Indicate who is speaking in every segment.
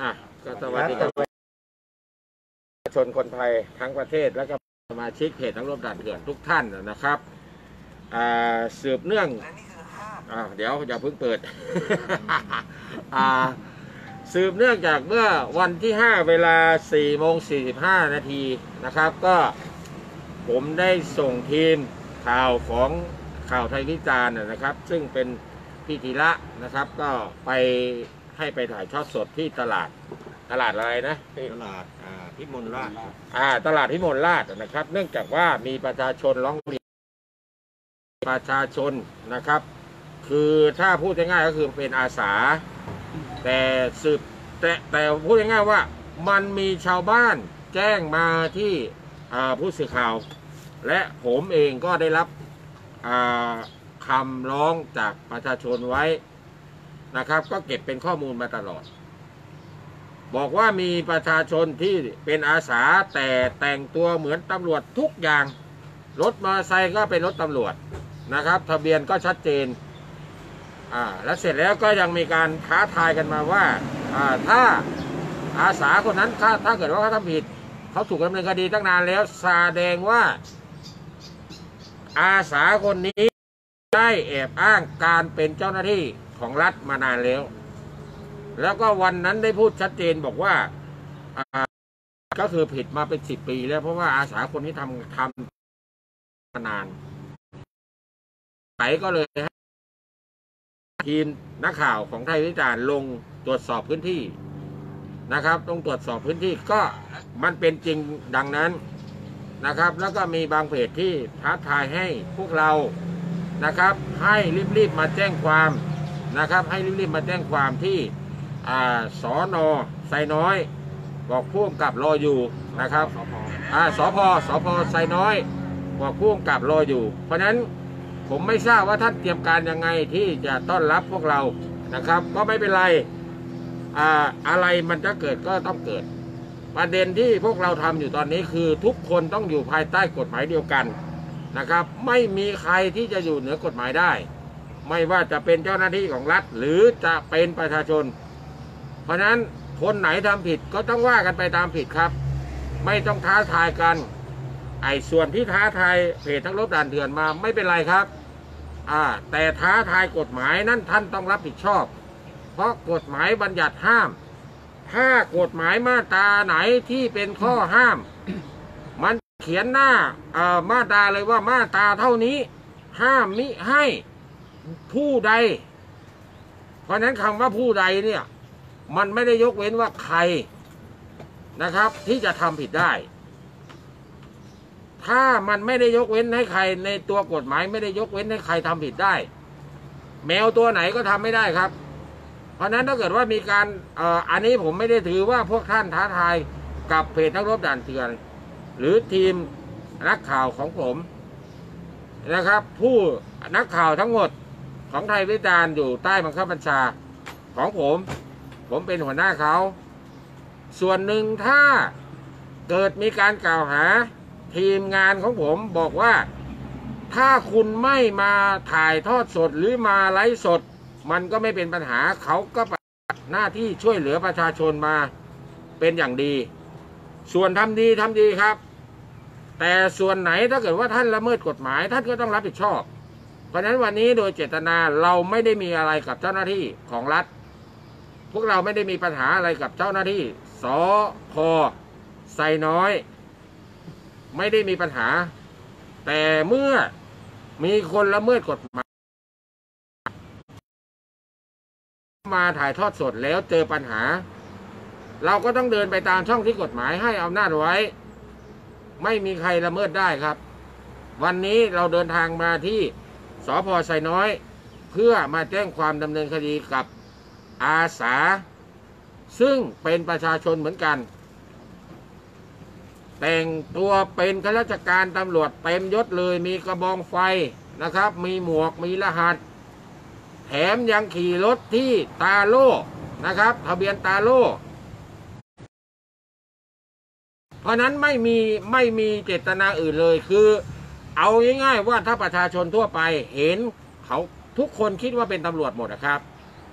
Speaker 1: ก็สวัสดีครับชนคนไทยทั้งประเทศและก็สมาชิกเพจทั้งรบด่านเถื่อนทุกท่านนะครับสืบเนื่องเดี๋ยวอย่าเพิ่งเปิด สืบเนื่องจากเมื่อวันที่5เวลา4:45 นาทีนะครับก็ผมได้ส่งทีมข่าวของข่าวไทยวิจารณ์นะครับซึ่งเป็นพี่ธีระนะครับก็ไปให้ไปถ่ายทอดสดที่ตลาดอะไรนะตลาดพิมลราชตลาดพิมลราชนะครับเนื่องจากว่ามีประชาชนร้องเรียนประชาชนนะครับคือถ้าพูดง่ายๆก็คือเป็นอาสาแต่พูดง่ายๆว่ามันมีชาวบ้านแจ้งมาที่ผู้สื่อข่าวและผมเองก็ได้รับคำร้องจากประชาชนไว้นะครับก็เก็บเป็นข้อมูลมาตลอดบอกว่ามีประชาชนที่เป็นอาสาแต่แต่งตัวเหมือนตำรวจทุกอย่างรถมอเตอร์ไซค์ก็เป็นรถตำรวจนะครับทะเบียนก็ชัดเจนแล้วเสร็จแล้วก็ยังมีการท้าทายกันมาว่าถ้าอาสาคนนั้นถ้าเกิดว่าเขาทำผิดเขาถูกดำเนินคดีตั้งนานแล้วแสดงว่าอาสาคนนี้ได้แอบอ้างการเป็นเจ้าหน้าที่ของรัฐมานานแล้วก็วันนั้นได้พูดชัดเจนบอกว่าก็คือผิดมาเป็น10 ปีแล้วเพราะว่าอาสาคนนี้ทำมานานไหนก็เลยทีมนักข่าวของไทยวิจารณ์ลงตรวจสอบพื้นที่นะครับต้องตรวจสอบพื้นที่ก็มันเป็นจริงดังนั้นนะครับแล้วก็มีบางเพจที่ท้าทายให้พวกเรานะครับให้รีบมาแจ้งความนะครับให้รีบมาแจ้งความที่สน.ไซน้อยบอกผู้กำกับรออยู่นะครับสพไซน้อยบอกผู้กำกับรออยู่เพราะนั้นผมไม่ทราบว่าท่านเตรียมการยังไงที่จะต้อนรับพวกเรานะครับก็ไม่เป็นไรอะไรมันจะเกิดก็ต้องเกิดประเด็นที่พวกเราทำอยู่ตอนนี้คือทุกคนต้องอยู่ภายใต้กฎหมายเดียวกันนะครับไม่มีใครที่จะอยู่เหนือกฎหมายได้ไม่ว่าจะเป็นเจ้าหน้าที่ของรัฐหรือจะเป็นประชาชนเพราะนั้นคนไหนทำผิดก็ต้องว่ากันไปตามผิดครับไม่ต้องท้าทายกันส่วนที่ท้าทายเพจทั้งรบด่านเถื่อนมาไม่เป็นไรครับแต่ท้าทายกฎหมายนั้นท่านต้องรับผิดชอบเพราะกฎหมายบัญญัติห้ามถ้ากฎหมายมาตราไหนที่เป็นข้อห้ามมันเขียนหน้ามาตราเลยว่ามาตราเท่านี้ห้ามมิให้ผู้ใดเพราะนั้นคำว่าผู้ใดเนี่ยมันไม่ได้ยกเว้นว่าใครนะครับที่จะทำผิดได้ถ้ามันไม่ได้ยกเว้นให้ใครในตัวกฎหมายไม่ได้ยกเว้นให้ใครทำผิดได้แมวตัวไหนก็ทำไม่ได้ครับเพราะนั้นถ้าเกิดว่ามีการอันนี้ผมไม่ได้ถือว่าพวกท่านท้าทายกับเพจนักรบด่านเถื่อนหรือทีมนักข่าวของผมนะครับผู้นักข่าวทั้งหมดของไทยวิจารณ์อยู่ใต้บังคับบัญชาของผมเป็นหัวหน้าเขาส่วนหนึ่งถ้าเกิดมีการกล่าวหาทีมงานของผมบอกว่าถ้าคุณไม่มาถ่ายทอดสดหรือมาไลฟ์สดมันก็ไม่เป็นปัญหาเขาก็ปฏิบัติหน้าที่ช่วยเหลือประชาชนมาเป็นอย่างดีส่วนทำดีครับแต่ส่วนไหนถ้าเกิดว่าท่านละเมิดกฎหมายท่านก็ต้องรับผิดชอบเพราะฉะนั้นวันนี้โดยเจตนาเราไม่ได้มีอะไรกับเจ้าหน้าที่ของรัฐพวกเราไม่ได้มีปัญหาอะไรกับเจ้าหน้าที่สพ.ไซน้อยไม่ได้มีปัญหาแต่เมื่อมีคนละเมิดกฎหมายมาถ่ายทอดสดแล้วเจอปัญหาเราก็ต้องเดินไปตามช่องที่กฎหมายให้อำนาจไว้ไม่มีใครละเมิดได้ครับวันนี้เราเดินทางมาที่สพ.ไซน้อยเพื่อมาแจ้งความดำเนินคดีกับอาสาซึ่งเป็นประชาชนเหมือนกันแต่งตัวเป็นข้าราชการตำรวจเต็มยศเลยมีกระบองไฟนะครับมีหมวกมีรหัสแถมยังขี่รถที่ตาโล่นะครับทะเบียนตาโล่เพราะนั้นไม่มีเจตนาอื่นเลยคือเอาง่ายๆว่าถ้าประชาชนทั่วไปเห็นเขาทุกคนคิดว่าเป็นตำรวจหมดนะครับ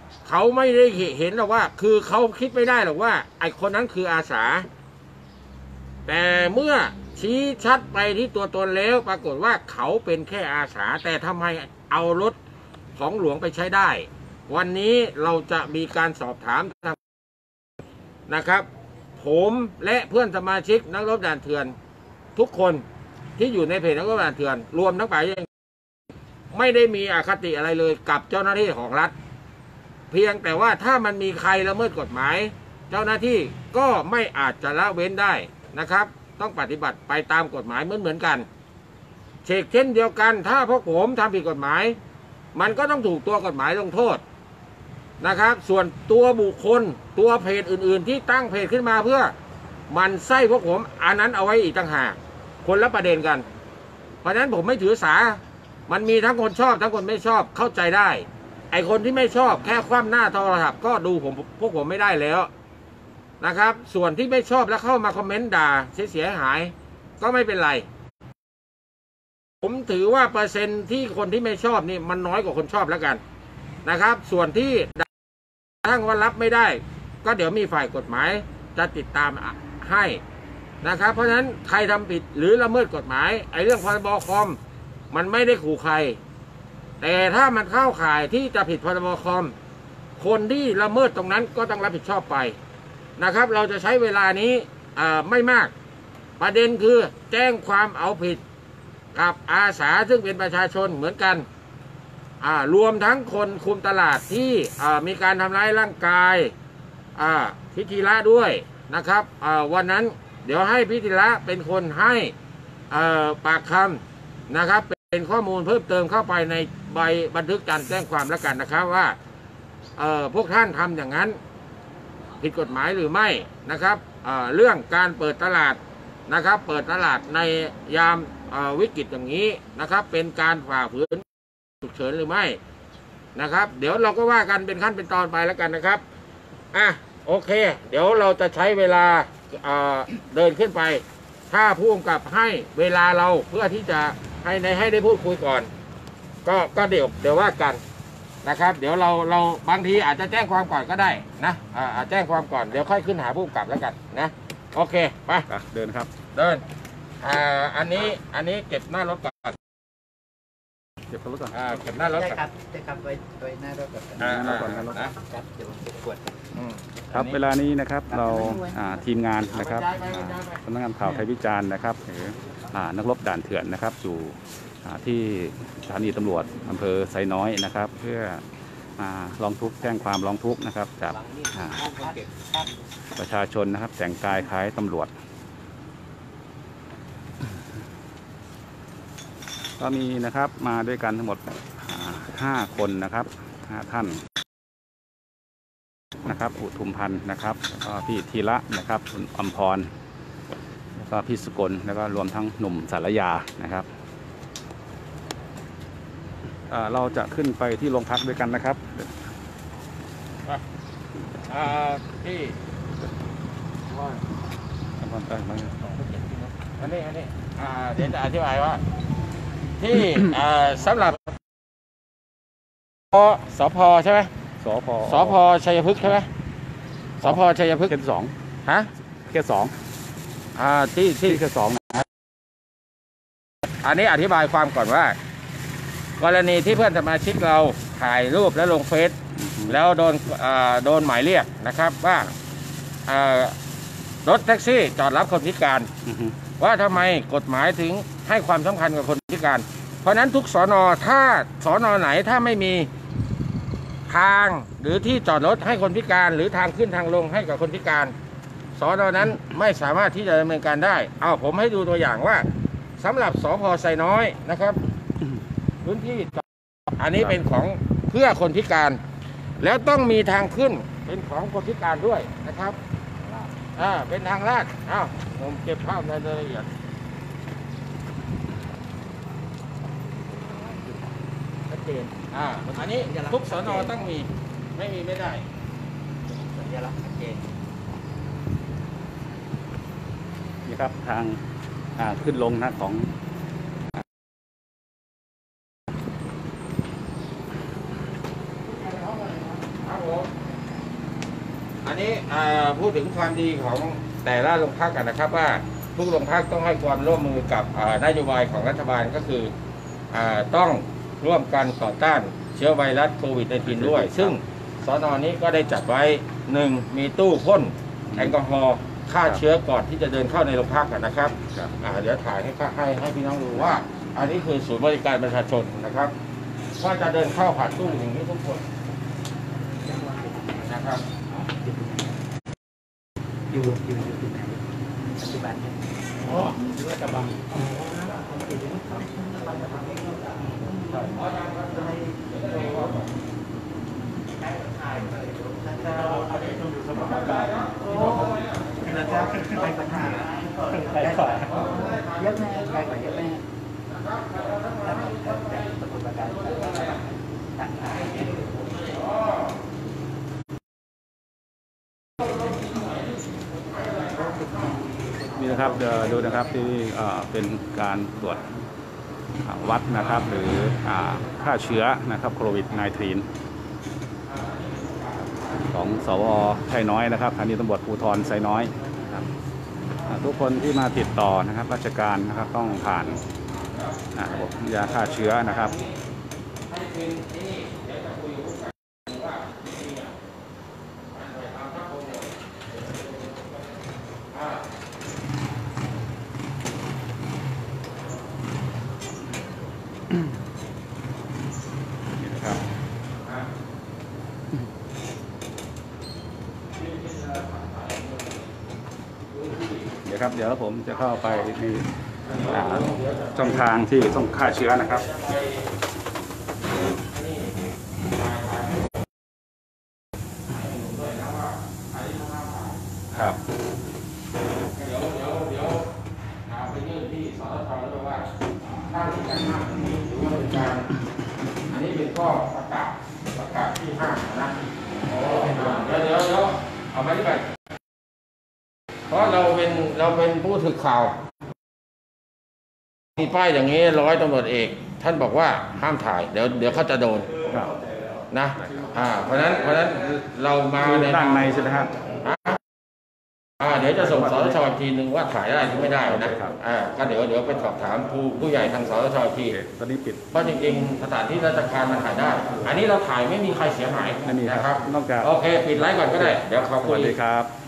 Speaker 1: เขาไม่ได้เห็นหรอกว่าคือเขาคิดไม่ได้หรอกว่าไอ้คนนั้นคืออาสาแต่เมื่อชี้ชัดไปที่ตัวตนแล้วปรากฏว่าเขาเป็นแค่อาสาแต่ทำไมเอารถของหลวงไปใช้ได้วันนี้เราจะมีการสอบถามนะครับผมและเพื่อนสมาชิกนักรบด่านเถื่อนทุกคนที่อยู่ในเพจนักรบด่านเถื่อนรวมทั้งฝ่ายยังไม่ได้มีอคติอะไรเลยกับเจ้าหน้าที่ของรัฐเพียงแต่ว่าถ้ามันมีใครละเมิดกฎหมายเจ้าหน้าที่ก็ไม่อาจจะละเว้นได้นะครับต้องปฏิบัติไปตามกฎหมายเหมือนกันเช่นเดียวกันถ้าพวกผมทำผิดกฎหมายมันก็ต้องถูกตัวกฎหมายลงโทษนะครับส่วนตัวบุคคลตัวเพจอื่นๆที่ตั้งเพจขึ้นมาเพื่อมันไส้พวกผมอันนั้นเอาไว้อีกต่างหากคนละประเด็นกันเพราะฉะนั้นผมไม่ถือสามันมีทั้งคนชอบทั้งคนไม่ชอบเข้าใจได้ไอคนที่ไม่ชอบแค่คว่ำหน้าโทรศัพท์ก็ดูพวกผมไม่ได้แล้วนะครับส่วนที่ไม่ชอบแล้วเข้ามาคอมเมนต์ด่าเสียหายก็ไม่เป็นไรผมถือว่าเปอร์เซ็นต์ที่คนที่ไม่ชอบนี่มันน้อยกว่าคนชอบแล้วกันนะครับส่วนที่ทั้งว่ารับไม่ได้ก็เดี๋ยวมีฝ่ายกฎหมายจะติดตามให้นะครับเพราะฉะนั้นใครทำผิดหรือละเมิดกฎหมายไอ้เรื่องพรบคอมมันไม่ได้ขู่ใครแต่ถ้ามันเข้าข่ายที่จะผิดพรบคอมคนที่ละเมิดตรงนั้นก็ต้องรับผิดชอบไปนะครับเราจะใช้เวลานี้ไม่มากประเด็นคือแจ้งความเอาผิดกับอาสาซึ่งเป็นประชาชนเหมือนกันรวมทั้งคนคุมตลาดที่มีการทำร้ายร่างกายพิธีระด้วยนะครับวันนั้นเดี๋ยวให้พิธีระเป็นคนให้ปากคำนะครับเป็นข้อมูลเพิ่มเติมเข้าไปในใบบันทึกการแจ้งความแล้วกันนะครับว่าพวกท่านทำอย่างนั้นผิดกฎหมายหรือไม่นะครับเรื่องการเปิดตลาดนะครับเปิดตลาดในยามวิกฤตอย่างนี้นะครับเป็นการฝ่าฝืนฉุกเฉินหรือไม่นะครับเดี๋ยวเราก็ว่ากันเป็นขั้นเป็นตอนไปแล้วกันนะครับโอเคเดี๋ยวเราจะใช้เวลาเดินขึ้นไปถ้าผู้กำกับให้เวลาเราเพื่อที่จะให้ได้พูดคุยก่อนก็เดี๋ยวว่ากันนะครับเดี๋ยวเราบางทีอาจจะแจ้งความก่อนก็ได้นะแจ้งความก่อนเดี๋ยวค่อยขึ้นหาผู้กำกับแล้วกันนะโอเคไป
Speaker 2: เดินครับ
Speaker 1: เดินอันนี้เก็บหน้ารถก่อน
Speaker 2: เก็บรถก่อน
Speaker 1: เก็บหน้ารถก่อน
Speaker 3: จะกลับไปหน้ารถก่อน
Speaker 2: นะครับเดี๋ยวเก็บขวดครับเวลานี้นะครับเราทีมงานนะครับสำนักงานข่าวไทยวิจารณ์นะครับหรือนักรบด่านเถื่อนนะครับอยู่ที่สถานีตำรวจอำเภอไซน้อยนะครับเพื่อร้องทุกข์แจ้งความร้องทุกข์นะครับจากประชาชนนะครับแต่งกายคล้ายตำรวจก็มีนะครับมาด้วยกันทั้งหมด5 คนนะครับ5 ท่านนะครับอุทุมพันธ์นะครับแล้วก็พี่ธีระนะครับคุณอมพรแล้วก็พี่สกลแล้วก็รวมทั้งหนุ่มสารยานะครับเราจะขึ้นไปที่โรงพักด้วยกันนะครับ
Speaker 1: ที่อันนี้เดี๋ยวจะอธิบายว่าที่สำหรับสพใช่ไหมสพชัยพฤกษ์ใช่ไหมสพชัยพฤกษ์
Speaker 2: เขต 2ฮะเขต 2
Speaker 1: ที่
Speaker 2: เขต 2นะ
Speaker 1: อันนี้อธิบายความก่อนว่ากรณีที่เพื่อนสมาชิกเราถ่ายรูปและลงเฟซแล้วโดนหมายเรียกนะครับว่ารถแท็กซี่จอดรับคนพิการว่าทำไมกฎหมายถึงให้ความสำคัญกับคนพิการเพราะนั้นทุกสน.ถ้าสน.ไหนถ้าไม่มีทางหรือที่จอดรถให้คนพิการหรือทางขึ้นทางลงให้กับคนพิการสน.นั้นไม่สามารถที่จะดำเนินการได้ผมให้ดูตัวอย่างว่าสำหรับสพไซน้อยนะครับพื้นที่อันนี้เป็นของเพื่อคนพิการแล้วต้องมีทางขึ้นเป็นของคนพิการด้วยนะครับเป็นทางลาดผมเก็บภาพในรายละเอียดชัดเจนอันนี้ทุกสน.ต้องมีไม่มีไม่ได้สัญลักษณ์ชัดเจน
Speaker 2: นี่ครับทางขึ้นลงนะของ
Speaker 1: ผอันนี้พูดถึงความดีของแต่ละโรงพักกันนะครับว่าทุกโรงพักต้องให้ความร่วมมือกับนโยบายของรัฐบาลก็คือต้องร่วมกันต่อต้านเชื้อไวรัสโควิด-19 ด้วยซึ่งสน.นี้ก็ได้จัดไว้1มีตู้พ่นแอลกอฮอล์ฆ่าเชื้อก่อนที่จะเดินเข้าในโรงพักกันนะครับเดี๋ยวถ่ายให้พี่น้องดูว่าอันนี้คือศูนย์บริการประชาชนนะครับก็จะเดินเข้าผ่านตู้อย่างนี้ทุกคนนะครับ
Speaker 3: อยู่ที่ไหนปัจจุบันเนี่ยหรือว่ากระบังเยอะแม่ไกลกว่าเยอะแม่ปฏิบัติการ
Speaker 2: นี่นะครับดูนะครับที่เป็นการตรวจวัดนะครับหรือฆ่าเชื้อนะครับโควิด -19 ของสว.ไซน้อยนะครับสถานีตำรวจภูธรไซน้อยครับทุกคนที่มาติดต่อนะครับราชการนะครับต้องผ่านระบบยาฆ่าเชื้อนะครับนี่นะครับเดี๋ยวผมจะเข้าไปในช่องทางที่ต้องฆ่าเชื้อนะครับครับ
Speaker 1: เดี๋ยวไปยื่นที่สตชด้วยว่าถ้ามีการห้ามอันนี้หรือว่าเป็นการอันนี้เป็นข้อประกาศที่ห้ามนะเดี๋ยวเอามาที่ไปเพราะเราเป็นผู้สื่อข่าวมีป้ายอย่างนี้ร้อยตำรวจเอกท่านบอกว่าห้ามถ่ายเดี๋ยวเขาจะโดนนะเพราะฉะนั้นเรามาใน
Speaker 2: ด้านในใช่ไหมครับ
Speaker 1: เดี๋ยวจะส่งสตช.อีกทีนึงว่าถ่ายได้หรือไม่ได้นะก็เดี๋ยวไปสอบถามผู้ใหญ่ทางสตช.อีกที
Speaker 2: ตอนนี้ปิด
Speaker 1: เพราะจริงๆสถานที่ราชการมันถ่ายได้ อันนี้เราถ่ายไม่มีใครเสียหาย
Speaker 2: นะครับนอกจาก
Speaker 1: โอเคปิดไลฟ์ก่อนก็ได้เดี๋ยวขอบคุณ
Speaker 2: สวัสดีครับ